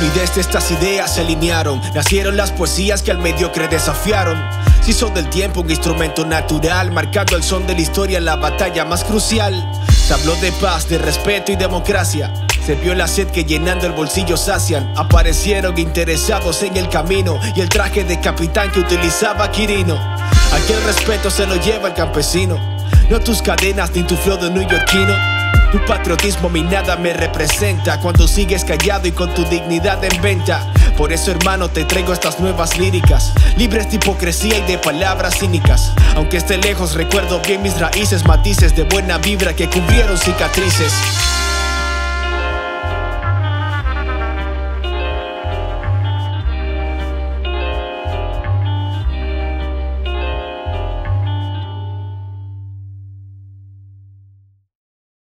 fluidez de estas ideas se alinearon. Nacieron las poesías que al mediocre desafiaron. Si son del tiempo, un instrumento natural, marcando el son de la historia en la batalla más crucial. Se habló de paz, de respeto y democracia. Se vio la sed que llenando el bolsillo sacian. Aparecieron interesados en el camino y el traje de capitán que utilizaba Quirino. Aquel respeto se lo lleva el campesino, no tus cadenas ni tu flow de neoyorquino. Tu patriotismo mi nada me representa cuando sigues callado y con tu dignidad en venta. Por eso, hermano, te traigo estas nuevas líricas, libres de hipocresía y de palabras cínicas. Aunque esté lejos, recuerdo bien mis raíces, matices de buena vibra que cubrieron cicatrices.